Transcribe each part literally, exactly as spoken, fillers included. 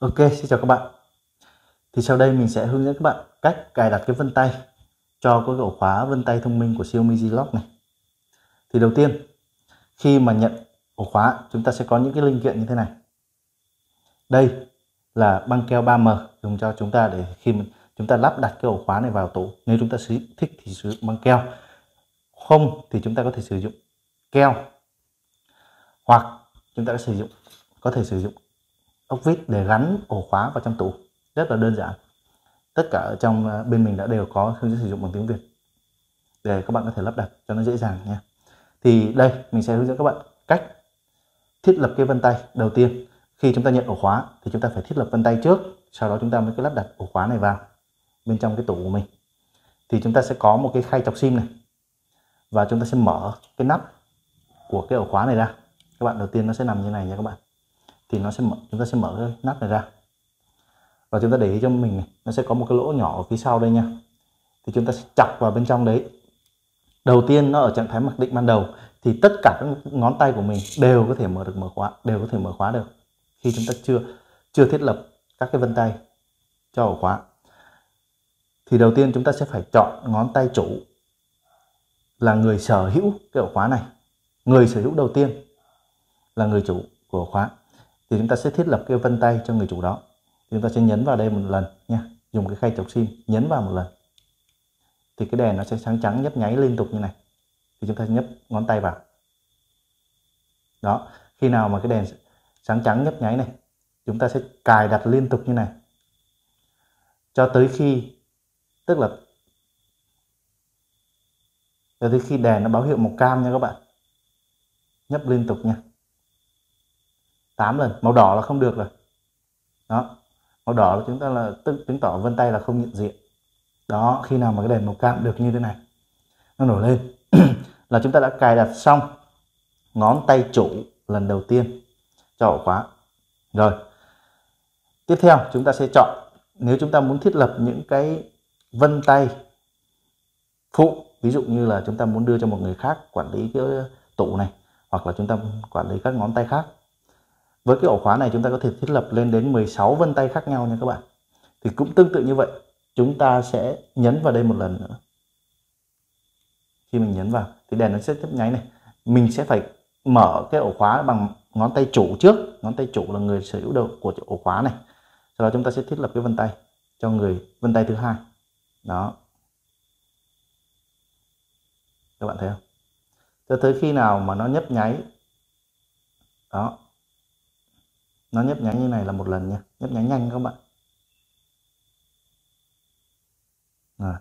Ok, xin chào các bạn. Thì sau đây mình sẽ hướng dẫn các bạn cách cài đặt cái vân tay cho cái ổ khóa vân tay thông minh của Xiaomi G-Lock này. Thì đầu tiên, khi mà nhận ổ khóa, chúng ta sẽ có những cái linh kiện như thế này. Đây là băng keo ba M dùng cho chúng ta để khi mà chúng ta lắp đặt cái ổ khóa này vào tủ. Nếu chúng ta thích thì sử dụng băng keo, không thì chúng ta có thể sử dụng keo, hoặc chúng ta có sử dụng có thể sử dụng ốc vít để gắn ổ khóa vào trong tủ. Rất là đơn giản. Tất cả ở trong bên mình đã đều có hướng dẫn sử dụng bằng tiếng Việt để các bạn có thể lắp đặt cho nó dễ dàng nha. Thì đây mình sẽ hướng dẫn các bạn cách thiết lập cái vân tay. Đầu tiên, khi chúng ta nhận ổ khóa thì chúng ta phải thiết lập vân tay trước, sau đó chúng ta mới lắp đặt ổ khóa này vào bên trong cái tủ của mình. Thì chúng ta sẽ có một cái khay chọc sim này và chúng ta sẽ mở cái nắp của cái ổ khóa này ra. Các bạn, đầu tiên nó sẽ nằm như này nha các bạn. Thì nó sẽ mở, chúng ta sẽ mở cái nắp này ra và chúng ta để ý cho mình này, nó sẽ có một cái lỗ nhỏ ở phía sau đây nha. Thì chúng ta sẽ chọc vào bên trong đấy. Đầu tiên nó ở trạng thái mặc định ban đầu thì tất cả các ngón tay của mình đều có thể mở được mở khóa, đều có thể mở khóa được khi chúng ta chưa chưa thiết lập các cái vân tay cho ổ khóa. Thì đầu tiên chúng ta sẽ phải chọn ngón tay chủ là người sở hữu cái ổ khóa này. Người sở hữu đầu tiên là người chủ của ổ khóa. Thì chúng ta sẽ thiết lập cái vân tay cho người chủ đó. Thì chúng ta sẽ nhấn vào đây một lần nha, dùng cái khay chọc sim nhấn vào một lần. Thì cái đèn nó sẽ sáng trắng nhấp nháy liên tục như này. Thì chúng ta nhấp ngón tay vào. Đó, khi nào mà cái đèn sáng trắng nhấp nháy này, chúng ta sẽ cài đặt liên tục như này cho tới khi, tức là cho tới khi đèn nó báo hiệu màu cam nha các bạn. Nhấp liên tục nha, tám lần. Màu đỏ là không được rồi. Đó, màu đỏ là chúng ta là tức chứng tỏ vân tay là không nhận diện. Đó, khi nào mà cái đèn màu cam được như thế này, nó nổi lên là chúng ta đã cài đặt xong ngón tay chủ lần đầu tiên cho ổ khóa. Rồi, tiếp theo chúng ta sẽ chọn, nếu chúng ta muốn thiết lập những cái vân tay phụ, ví dụ như là chúng ta muốn đưa cho một người khác quản lý cái tủ này, hoặc là chúng ta quản lý các ngón tay khác. Với cái ổ khóa này chúng ta có thể thiết lập lên đến mười sáu vân tay khác nhau nha các bạn. Thì cũng tương tự như vậy, chúng ta sẽ nhấn vào đây một lần nữa. Khi mình nhấn vào thì đèn nó sẽ nhấp nháy này. Mình sẽ phải mở cái ổ khóa bằng ngón tay chủ trước. Ngón tay chủ là người sở hữu đầu của ổ khóa này. Sau đó chúng ta sẽ thiết lập cái vân tay cho người vân tay thứ hai. Đó, các bạn thấy không? Cho tới khi nào mà nó nhấp nháy. Đó, nó nhấp nháy như này là một lần nha, nhấp nháy nhanh các bạn. À.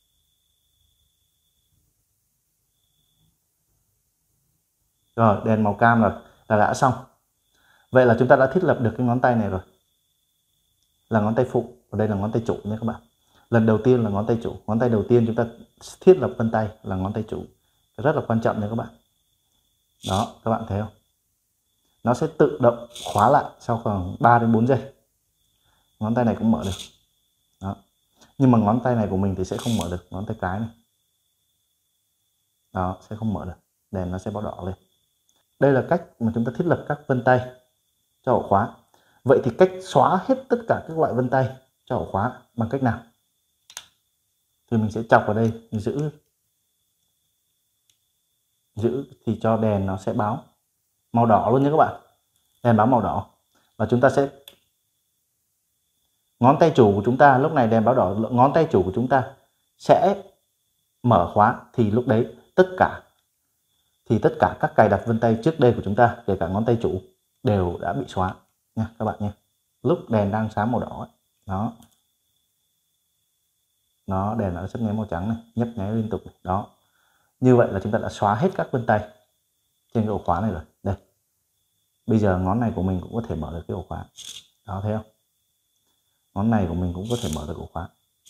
Rồi, đèn màu cam rồi là đã xong. Vậy là chúng ta đã thiết lập được cái ngón tay này rồi, là ngón tay phụ, và đây là ngón tay chủ nha các bạn. Lần đầu tiên là ngón tay chủ, ngón tay đầu tiên chúng ta thiết lập vân tay là ngón tay chủ, rất là quan trọng nha các bạn. Đó, các bạn thấy không? Nó sẽ tự động khóa lại sau khoảng ba đến bốn giây. Ngón tay này cũng mở được. Đó. Nhưng mà ngón tay này của mình thì sẽ không mở được, ngón tay cái này. Đó, sẽ không mở được. Đèn nó sẽ báo đỏ lên. Đây là cách mà chúng ta thiết lập các vân tay cho ổ khóa. Vậy thì cách xóa hết tất cả các loại vân tay cho ổ khóa bằng cách nào? Thì mình sẽ chọc vào đây, mình giữ giữ thì cho đèn nó sẽ báo màu đỏ luôn nha các bạn. Đèn báo màu đỏ và chúng ta sẽ, ngón tay chủ của chúng ta lúc này đèn báo đỏ, ngón tay chủ của chúng ta sẽ mở khóa, thì lúc đấy tất cả thì tất cả các cài đặt vân tay trước đây của chúng ta, kể cả ngón tay chủ, đều đã bị xóa nha các bạn nha. Lúc đèn đang sáng màu đỏ ấy. Đó, nó đèn nó chấp nháy màu trắng này, nhấp nháy liên tục này. Đó, như vậy là chúng ta đã xóa hết các vân tay trên cái ổ khóa này rồi. Đây, bây giờ ngón này của mình cũng có thể mở được cái ổ khóa. Đó, thấy không? Ngón này của mình cũng có thể mở được ổ khóa.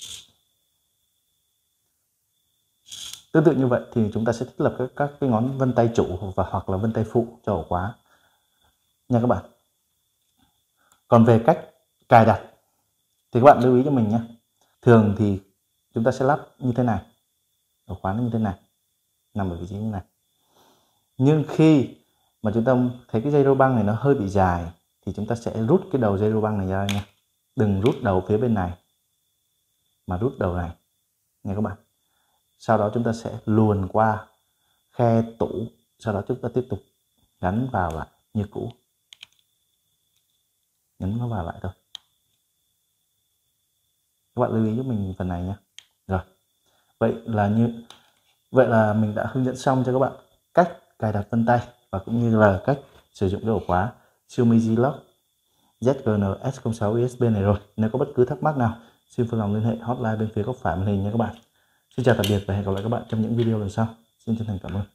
Tương tự như vậy thì chúng ta sẽ thiết lập các, các cái ngón vân tay chủ và hoặc là vân tay phụ cho ổ khóa nha các bạn. Còn về cách cài đặt thì các bạn lưu ý cho mình nhé. Thường thì chúng ta sẽ lắp như thế này, ổ khóa nó như thế này, nằm ở vị trí như này. Nhưng khi mà chúng ta thấy cái dây rô băng này nó hơi bị dài thì chúng ta sẽ rút cái đầu dây rô băng này ra nha. Đừng rút đầu phía bên này mà rút đầu này nha các bạn. Sau đó chúng ta sẽ luồn qua khe tủ, sau đó chúng ta tiếp tục gắn vào lại như cũ, nhấn nó vào lại thôi. Các bạn lưu ý giúp mình phần này nhé. Rồi, vậy là như vậy là mình đã hướng dẫn xong cho các bạn cách cài đặt vân tay và cũng như là cách sử dụng cái ổ khóa Xiaomi G-Lock Z G N S không sáu U S B này rồi. Nếu có bất cứ thắc mắc nào, xin vui lòng liên hệ hotline bên phía góc phải màn hình nha các bạn. Xin chào tạm biệt và hẹn gặp lại các bạn trong những video lần sau. Xin chân thành cảm ơn.